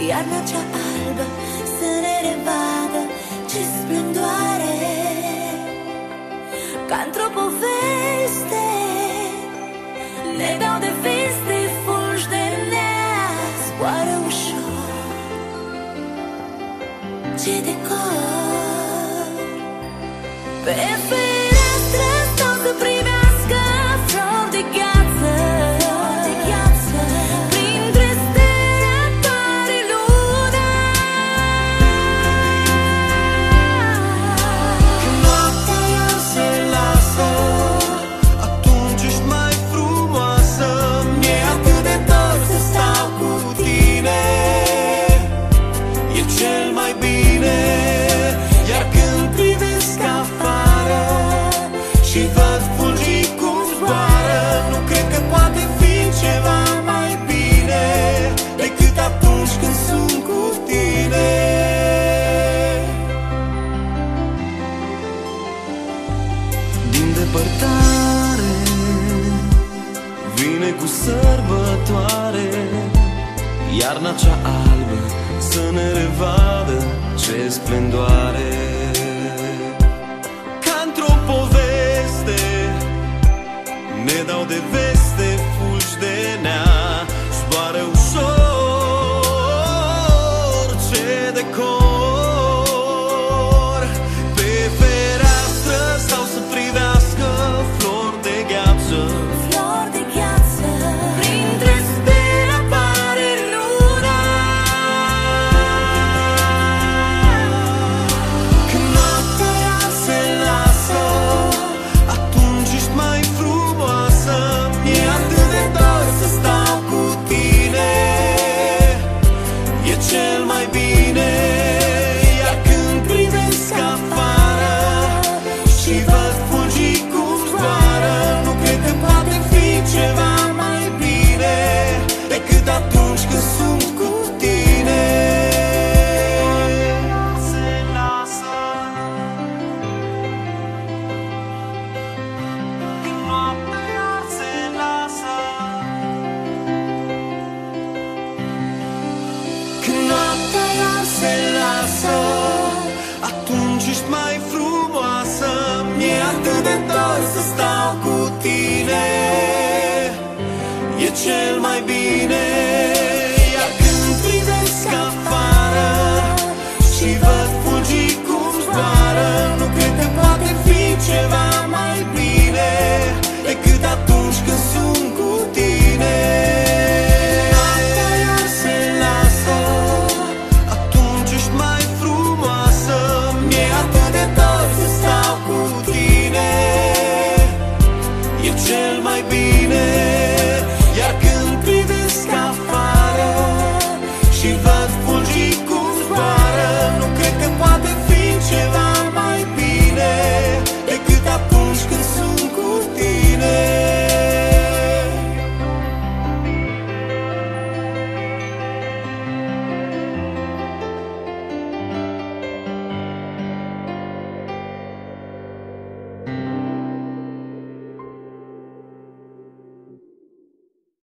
Iarna cea albă să ne revadă, ce splendoare! Ca într-o poveste ne dau de veste, fulgi de nea, zboară ușor. Ce decor! Pe fereastră stau să privească flori de gheață, printre stele apare luna. Când noaptea ea se lasă, atunci ești mai frumoasă. Mi-e atât de dor să stau cu tine, e cel mai bine. Iar când privesc afară și văd fulgii cum zboară, nu cred că poate fi ceva mai bine decât atunci când sunt cu tine. Din depărtare vine cu sărbătoare, iarna cea albă să ne revadă, ce splendoare. Ca într-o poveste ne dau de veste, fulgi de nea, zboară ușor, ce decor. Pe fereastră stau să privească flori de gheață, Flori de gheață, printre stele apare luna. Când noaptea ea se lasă, atunci ești mai frumoasă. Mi-e atât de dor să stau cu tine, e cel mai bine. Iar când privesc afară și văd fulgii cum zboară, nu cred că poate fi ceva mai bine decât atunci când sunt cu tine. Se lasă, când noaptea se lasă, când noaptea iar se lasă, atunci ești mai frumoasă. Mi-e atât de dor să stau cu tine, e cel mai bine.